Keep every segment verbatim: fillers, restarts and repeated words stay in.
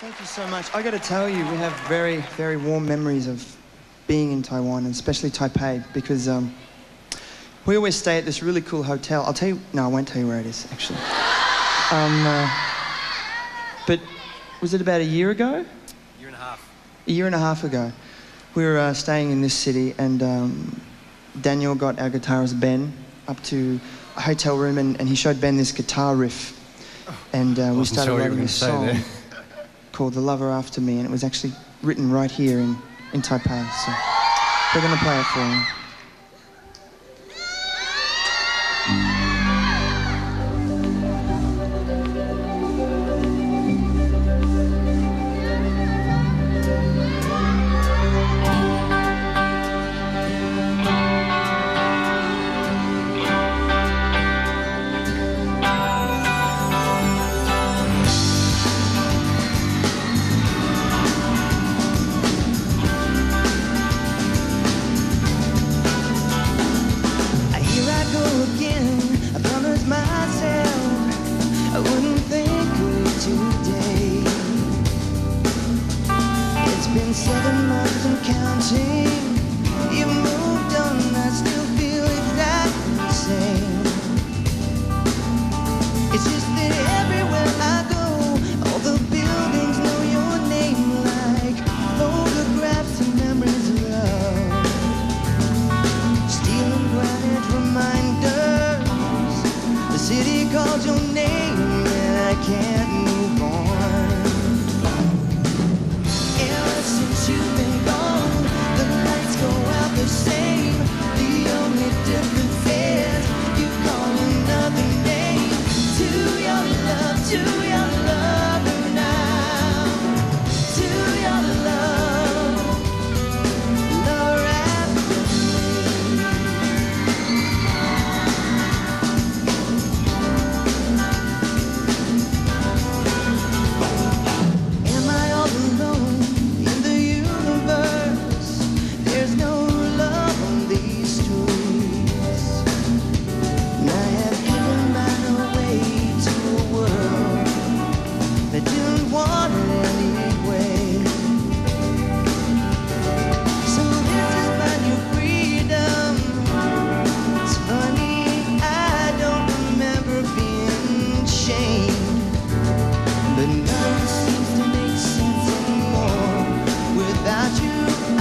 Thank you so much. I got to tell you, we have very, very warm memories of being in Taiwan, and especially Taipei, because um, we always stay at this really cool hotel. I'll tell you, no, I won't tell you where it is, actually. Um, uh, but was it about a year ago? A year and a half. A year and a half ago. We were uh, staying in this city, and um, Daniel got our guitarist Ben up to a hotel room, and, and he showed Ben this guitar riff, and uh, we started sure writing this song called The Lover After Me, and it was actually written right here in, in Taipei, so we're going to play it for him. Seven months and counting. You moved on, I still feel exactly the same. It's just that everywhere I go, all the buildings know your name, like photographs and memories of love. Steel and granite reminders. The city calls your name and I can't move on. You've been gone, the lights go out the same. The only difference is you call another name. To your love, to your lover now. To your love, lover after me. Am I all alone? There's no love on these streets, and I have given my way to a world that didn't want it anyway. So this is my new freedom. It's funny, I don't remember being shamed, but nothing seems to make sense anymore without you.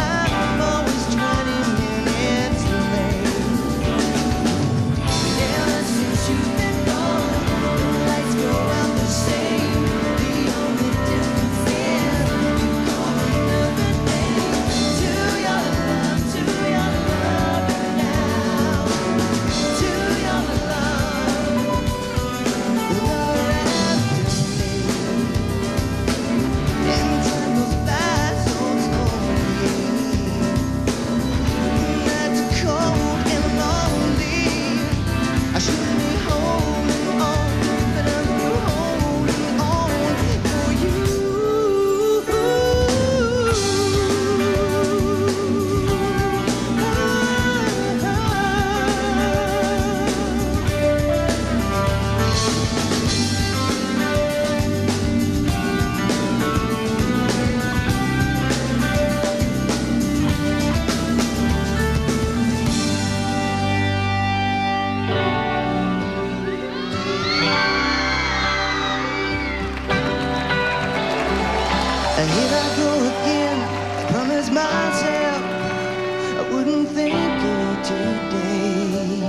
And here I go again, I promise myself I wouldn't think of it today.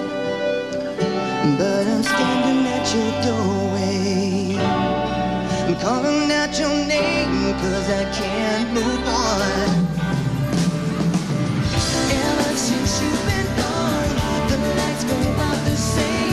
But I'm standing at your doorway, I'm calling out your name, cause I can't move on. Ever since you've been gone, the lights go out the same.